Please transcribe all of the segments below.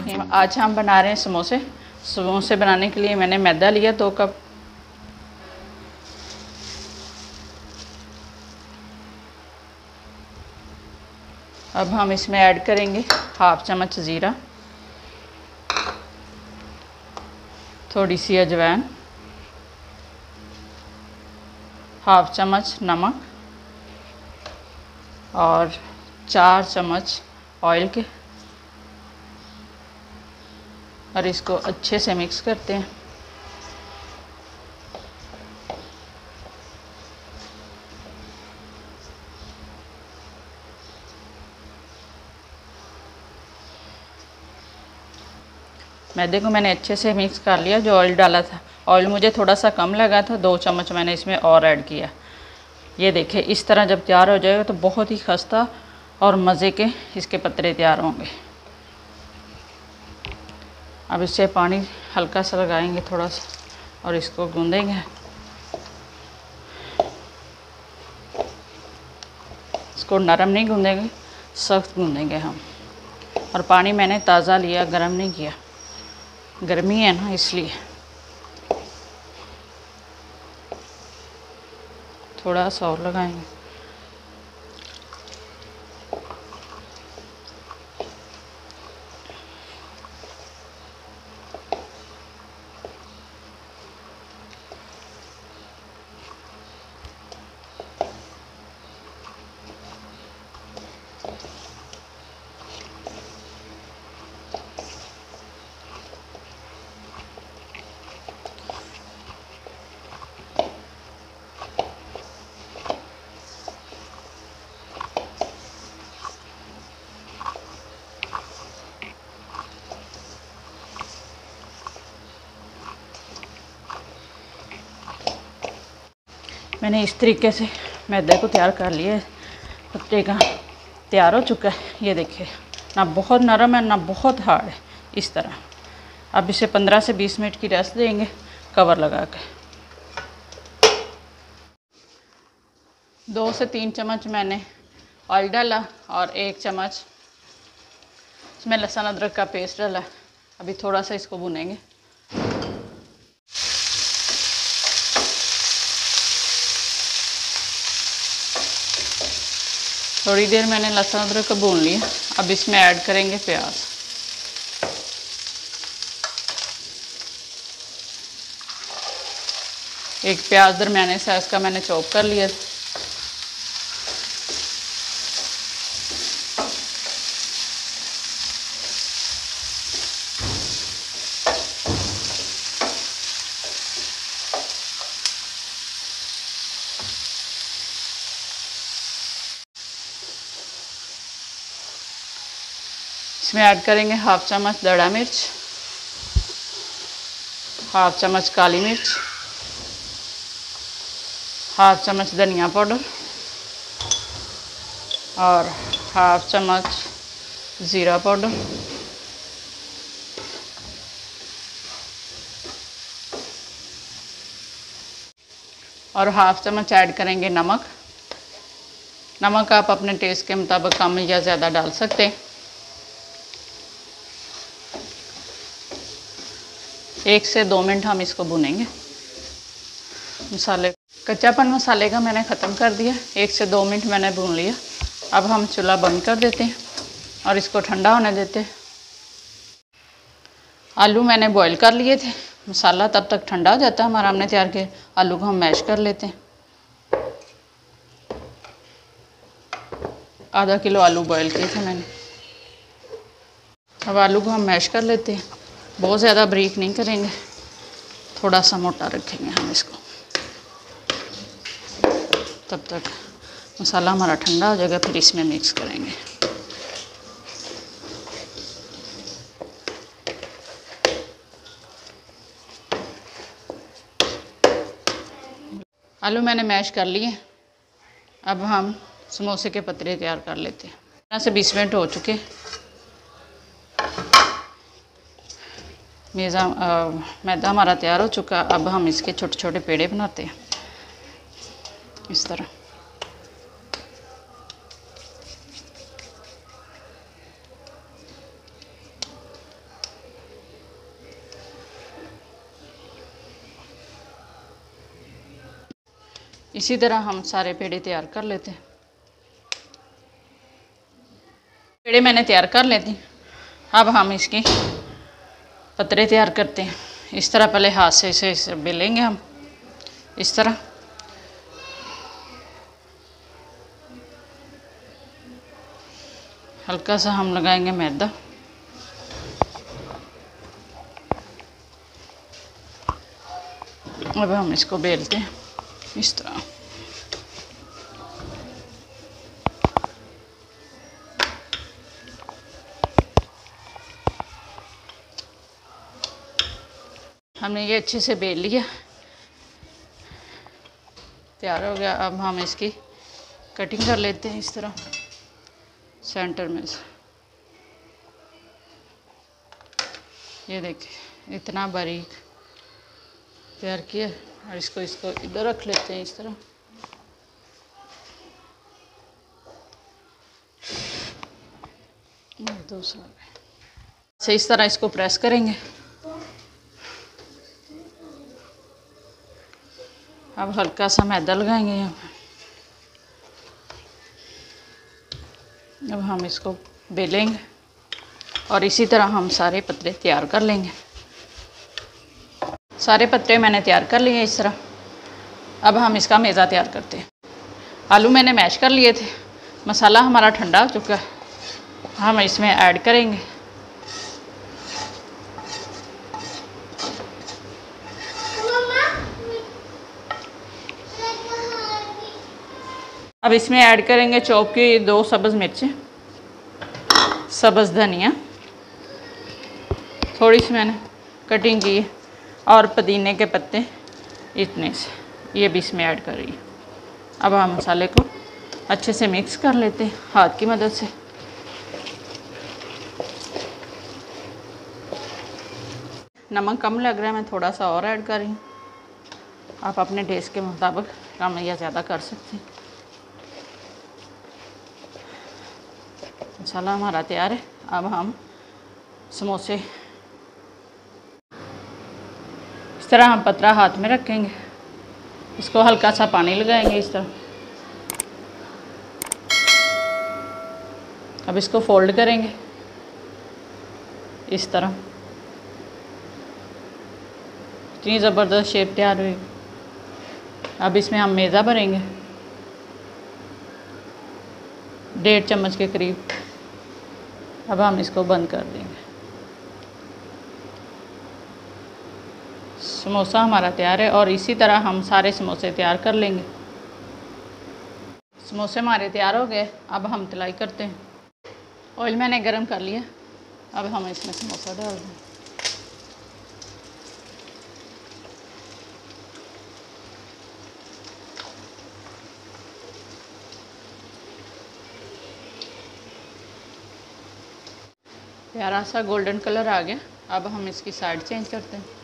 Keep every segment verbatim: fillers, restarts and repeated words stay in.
अस्सलामुअलैकुम। आज हम बना रहे हैं समोसे। समोसे बनाने के लिए मैंने मैदा लिया दो कप। अब हम इसमें ऐड करेंगे हाफ चम्मच ज़ीरा, थोड़ी सी अजवाइन, हाफ चम्मच नमक और चार चम्मच ऑयल के, और इसको अच्छे से मिक्स करते हैं। मैदे को मैंने अच्छे से मिक्स कर लिया। जो ऑयल डाला था, ऑयल मुझे थोड़ा सा कम लगा था, दो चम्मच मैंने इसमें और ऐड किया। ये देखिए, इस तरह जब तैयार हो जाएगा तो बहुत ही खस्ता और मज़े के इसके पतरे तैयार होंगे। अब इससे पानी हल्का सा लगाएंगे थोड़ा सा और इसको गूंदेंगे। इसको नरम नहीं गूंदेंगे, सख्त गूंदेंगे हम। और पानी मैंने ताज़ा लिया, गरम नहीं किया, गर्मी है ना इसलिए। थोड़ा सा और लगाएंगे। मैंने इस तरीके से मैदे को तैयार कर लिया है। पत्ते का तैयार हो चुका है। ये देखिए, ना बहुत नरम है ना बहुत हार्ड है, इस तरह। अब इसे पंद्रह से बीस मिनट की रेस्ट देंगे कवर लगा के। दो से तीन चम्मच मैंने ऑयल डाला और एक चम्मच इसमें लहसुन अदरक का पेस्ट डाला। अभी थोड़ा सा इसको भूनेंगे। थोड़ी देर मैंने लहसुन अदरक को भून लिया। अब इसमें ऐड करेंगे प्याज। एक प्याज दरमियाने साइज़ का मैंने चॉप कर लिया। इसमें ऐड करेंगे हाफ चम्मच दड़ा मिर्च, हाफ चम्मच काली मिर्च, हाफ चम्मच धनिया पाउडर और हाफ चम्मच ज़ीरा पाउडर। और हाफ चम्मच ऐड करेंगे नमक। नमक आप अपने टेस्ट के मुताबिक कम या ज़्यादा डाल सकते हैं। एक से दो मिनट हम इसको भुनेंगे। मसाले कच्चापन मसाले का मैंने ख़त्म कर दिया। एक से दो मिनट मैंने भून लिया। अब हम चूल्हा बंद कर देते हैं और इसको ठंडा होने देते हैं। आलू मैंने बॉईल कर लिए थे। मसाला तब तक ठंडा हो जाता है हमारा। हमने तैयार किया आलू को हम मैश कर लेते हैं। आधा किलो आलू बॉईल किए थे मैंने। अब आलू को हम मैश कर लेते हैं। बहुत ज़्यादा बारीक नहीं करेंगे, थोड़ा सा मोटा रखेंगे हम इसको। तब तक मसाला हमारा ठंडा हो जाएगा, फिर इसमें मिक्स करेंगे। आलू मैंने मैश कर लिए। अब हम समोसे के पतरे तैयार कर लेते हैं। पंद्रह से बीस मिनट हो चुके। मेज़ा मैदा हमारा तैयार हो चुका। अब हम इसके छोटे छोटे पेड़े बनाते हैं इस तरह। इसी तरह हम सारे पेड़े तैयार कर लेते हैं। पेड़े मैंने तैयार कर लेती हूँ। अब हम इसकी पतरे तैयार करते हैं। इस तरह पहले हाथ से इसे इसे बेलेंगे हम इस तरह। हल्का सा हम लगाएंगे मैदा। अब हम इसको बेलते हैं इस तरह। हमने ये अच्छे से बेल लिया, तैयार हो गया। अब हम इसकी कटिंग कर लेते हैं इस तरह सेंटर में से। ये देखिए इतना बारीक तैयार किया। और इसको इसको इधर रख लेते हैं इस तरह। दूसरा से इस तरह इसको प्रेस करेंगे। अब हल्का सा मैदा लगाएंगे यहाँ पे। अब हम इसको बेलेंगे और इसी तरह हम सारे पतले तैयार कर लेंगे। सारे पतले मैंने तैयार कर लिए इस तरह। अब हम इसका मेज़ा तैयार करते हैं। आलू मैंने मैश कर लिए थे। मसाला हमारा ठंडा हो चुका है, हम इसमें ऐड करेंगे। अब इसमें ऐड करेंगे चॉप की दो सब्ज़ मिर्चें, सब्ज़ धनिया थोड़ी सी मैंने कटिंग की है, और पुदीने के पत्ते इतने से, ये भी इसमें ऐड कर रही है। अब हम मसाले को अच्छे से मिक्स कर लेते हैं हाथ की मदद से। नमक कम लग रहा है, मैं थोड़ा सा और ऐड कर रही हूँ। आप अपने टेस्ट के मुताबिक कम या ज़्यादा कर सकते हैं। मसाला हमारा तैयार है। अब हम समोसे इस तरह हम पतरा हाथ में रखेंगे, इसको हल्का सा पानी लगाएंगे इस तरह। अब इसको फोल्ड करेंगे इस तरह। इतनी ज़बरदस्त शेप तैयार हुई। अब इसमें हम मैदा भरेंगे डेढ़ चम्मच के करीब। अब हम इसको बंद कर देंगे। समोसा हमारा तैयार है और इसी तरह हम सारे समोसे तैयार कर लेंगे। समोसे हमारे तैयार हो गए। अब हम तलाई करते हैं। ऑयल मैंने गरम कर लिया। अब हम इसमें समोसा डाल दें। प्यारा सा गोल्डन कलर आ गया। अब हम इसकी साइड चेंज करते हैं।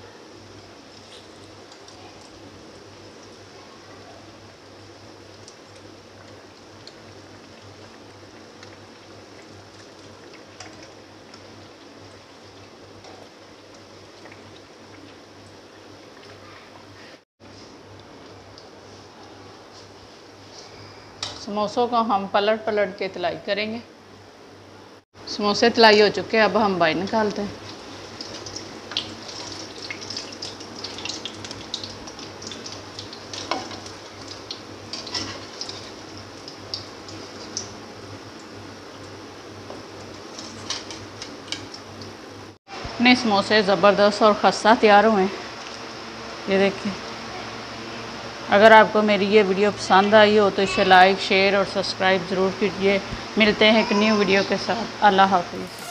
समोसों को हम पलट पलट के तलाई करेंगे। समोसे तलाई हो चुके हैं। अब हम बाहर निकालते हैं। इतने समोसे ज़बरदस्त और खस्ता तैयार हुए हैं। ये देखिए। अगर आपको मेरी ये वीडियो पसंद आई हो तो इसे लाइक शेयर और सब्सक्राइब ज़रूर कीजिए। मिलते हैं एक न्यू वीडियो के साथ। अल्लाह हाफ़िज़।